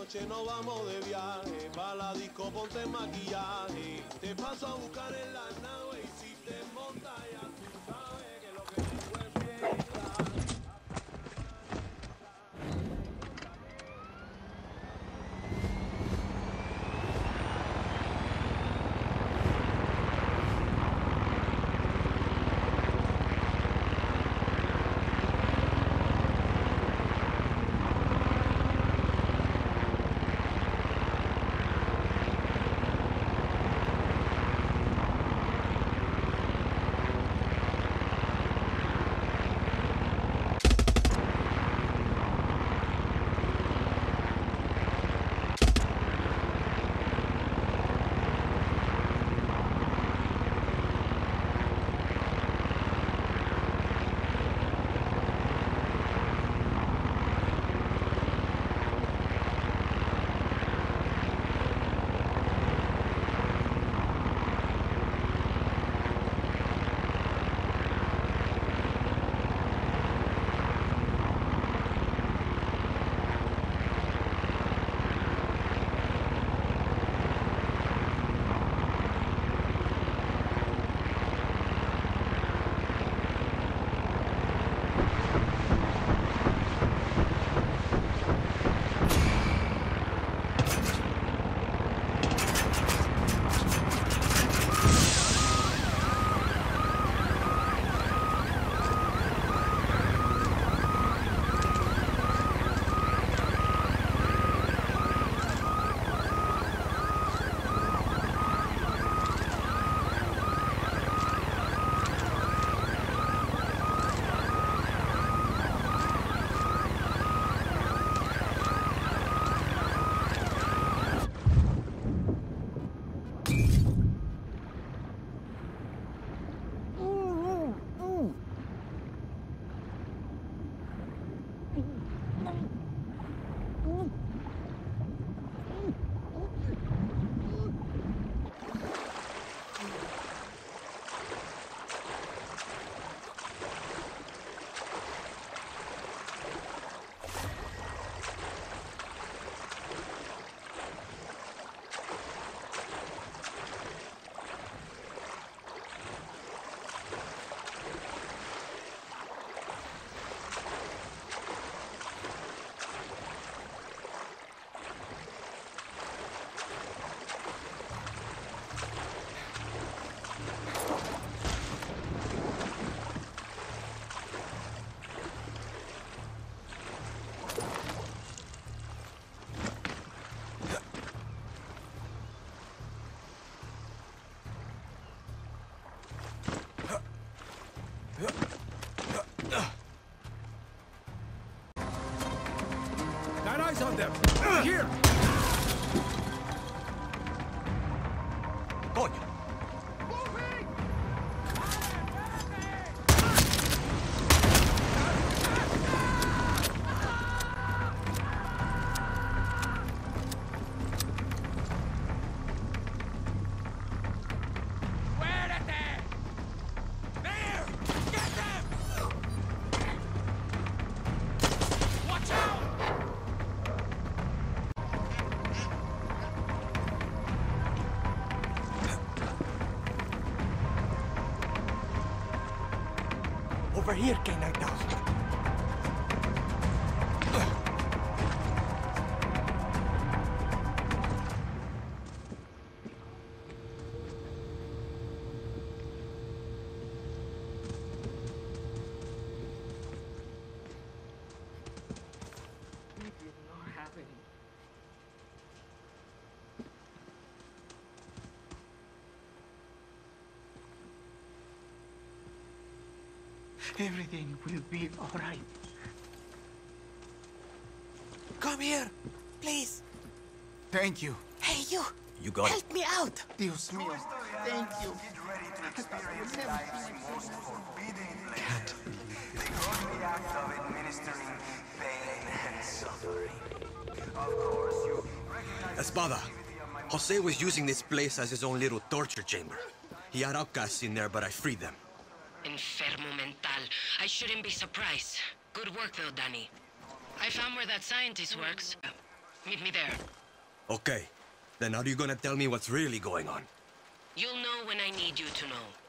noche nos vamos de viaje, pa' la disco ponte maquillaje, te paso a buscar en la nave y si te montas ya tú sabes que lo que tengo es fiesta. Got eyes on them! Here! Coño! Over here, K-9000. Everything will be all right. Come here, please. Thank you. Hey, you. You got Help me out. Dios mío. Thank you. Get ready to experience life's most forbidden pleasure. The godly act of administering pain and suffering. Of course, you recognize Espada, Jose was using this place as his own little torture chamber. He had outcasts in there, but I freed them. Enfermo mental. I shouldn't be surprised. Good work, though, Danny. I found where that scientist works. Meet me there. Okay. Then how are you gonna tell me what's really going on? You'll know when I need you to know.